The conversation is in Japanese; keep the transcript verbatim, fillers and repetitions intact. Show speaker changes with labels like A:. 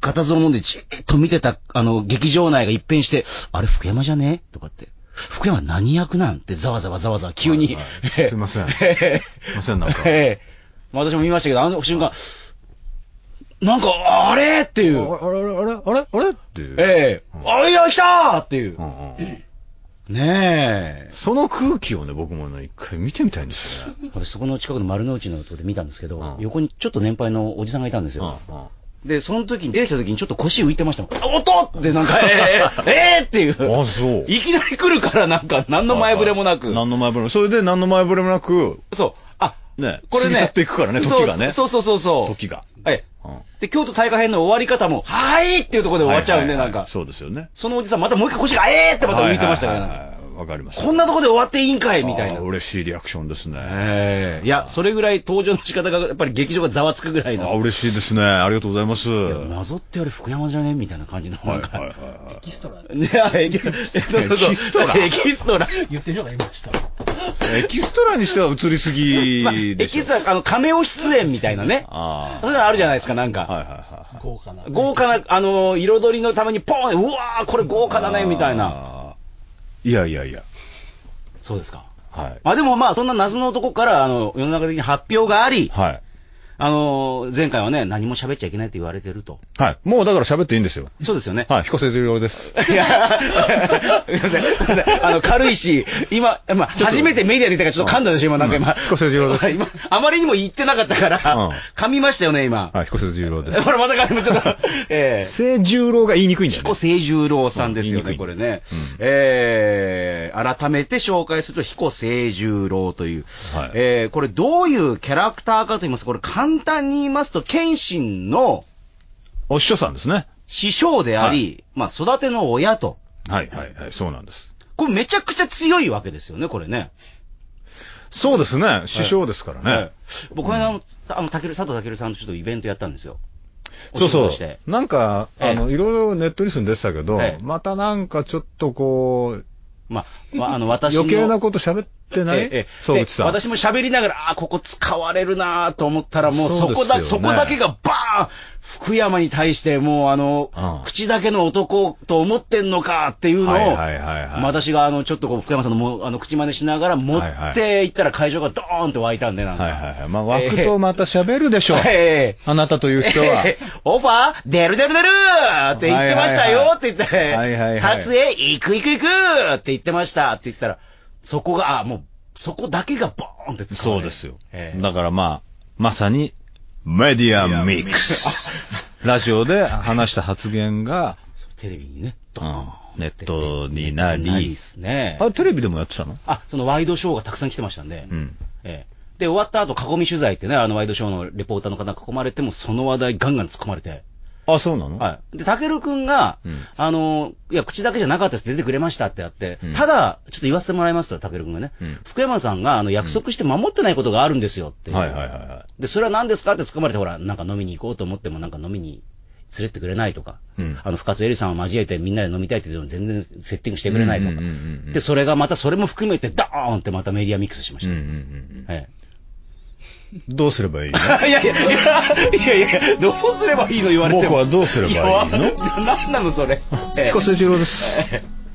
A: 固唾を飲んでじーっと見てた、あの、劇場内が一変して、あれ福山じゃねとかって。福山何役なんてざわざわざわざわ急に。
B: はいはい、すいません。すいません、なんか。
A: えー、私も見ましたけど、あの瞬間、なんか、あれっていう。
B: あれ、あれ、あれ、あれ、あれっていう。
A: ええーうん、あ、いや、来たーっていう。うんうん、ねえ。
B: その空気をね、僕もね、一回見てみたいんですよね。
A: 私、そこの近くの丸の内のとこで見たんですけど、うん、横にちょっと年配のおじさんがいたんですよ。うんうんで、その時に出てきた時にちょっと腰浮いてましたもん。音ってなんか、えー、えーっていう。
B: あ、そう。
A: いきなり来るからなんか何の前触れもなく。
B: 何の前触れも。それで何の前触れもなく。
A: そう。あ、
B: ね。これね。過ぎ去っていくからね、時がね。
A: そうそうそうそう。
B: 時が。
A: はい。うん、で、京都大河編の終わり方も、はーいっていうところで終わっちゃうんで、なんか。
B: そうですよね。
A: そのおじさんまたもう一回腰が、えーってまた浮いてましたからね。
B: わかります。
A: こんなとこで終わっていいんかいみたいな。
B: 嬉しいリアクションですね。
A: ええ。いや、それぐらい登場の仕方が、やっぱり劇場がざわつくぐらいの。
B: あ、嬉しいですね。ありがとうございます。
A: 謎ってあれ福山じゃねみたいな感じの。
B: はいはいはい。
C: エキストラ。
A: ね、エキストラ。エキストラ。
C: 言ってる人がいました。
B: エキストラにしては映りすぎ
A: まあ、エキストラ、あの、カメオ出演みたいなね。ああ。そういうのあるじゃないですか、なんか。
B: はいはいはい。
C: 豪華な。
A: 豪華な、あの、彩りのためにポーンうわーこれ豪華だね、みたいな。
B: いやいやいや。
A: そうですか。
B: はい。
A: まあでもまあ、そんな謎の男から、あの、世の中的に発表があり、
B: はい。
A: あの、前回はね、何も喋っちゃいけないって言われてると。
B: はい。もうだから喋っていいんですよ。
A: そうですよね。
B: はい。彦星十郎です。
A: いや、すいません。すいません。あの、軽いし、今、まあ、初めてメディアで言ったからちょっと噛んだでしょ、今、なんか今。
B: 彦星十郎です。
A: 今、あまりにも言ってなかったから、噛みましたよね、今。
B: はい、彦星十郎です。
A: これまた噛みちょっと、え
B: え。星十郎が言いにくいんだよね。
A: 彦星十郎さんですよね、これね。えー、改めて紹介すると、彦星十郎という。はい。えー、これどういうキャラクターかと言いますと、これ簡単に言いますと、謙信の、
B: お師匠さんですね。
A: 師匠であり、はい、まあ、育ての親と。
B: はいはいはい、そうなんです。
A: これめちゃくちゃ強いわけですよね、これね。
B: そうですね、師匠ですからね。はいはい、
A: 僕はあの、あの、たける、佐藤健さんとちょっとイベントやったんですよ。
B: そうそう。なんか、あの、いろいろネットニュースに出てたけど、またなんかちょっとこう、
A: まあ、あの、私の。
B: 余計なこと喋ってない、ええ、
A: そう、うちさん。私も喋りながら、ああ、ここ使われるなと思ったら、もうそこだ、そこだけがバーン福山に対して、もうあの、うん、口だけの男と思ってんのかっていうのを、私があの、ちょっとこう、福山さんのもあの口真似しながら持っていったら会場がドーンと湧いたんで、なんか。
B: はいはいはい。まあ、湧くとまた喋るでしょう。えー、あなたという人は。
A: えー、オファー出る出る出るって言ってましたよって言って、撮影行く行く行くって言ってましたって言ったら、そこが、あ、もう、そこだけがボーンって使われる。
B: そうですよ。えー、だからまあ、まさに、メディアミックス。ラジオで話した発言が、
A: テレビにね、
B: ドーン、ネットになり。
A: ないですね。
B: あ、テレビでもやってたの？
A: あ、そのワイドショーがたくさん来てましたんで。うん。ええ。で、終わった後、囲み取材ってね、あのワイドショーのレポーターの方が囲まれても、その話題ガンガン突っ込まれて。
B: あ、そうなの？
A: はい。で、たけるくんが、うん、あの、いや、口だけじゃなかったです、出てくれましたってあって、うん、ただ、ちょっと言わせてもらいますと、たけるくんがね、うん、福山さんが、あの、約束して守ってないことがあるんですよっていう。はいはいはい。で、それは何ですかって突っ込まれて、ほら、なんか飲みに行こうと思っても、なんか飲みに連れてくれないとか、うん、あの、深津絵里さんを交えてみんなで飲みたいって言っても全然セッティングしてくれないとか。で、それがまた、それも含めて、ダーンってまたメディアミックスしました。うんうんうんうん、はい。
B: どうすればいいの？い
A: やいやいや、いやいや、どうすればいいの言われても。
B: 僕はどうすればいいの？
A: 何なのそれ。
B: 彦星十郎です。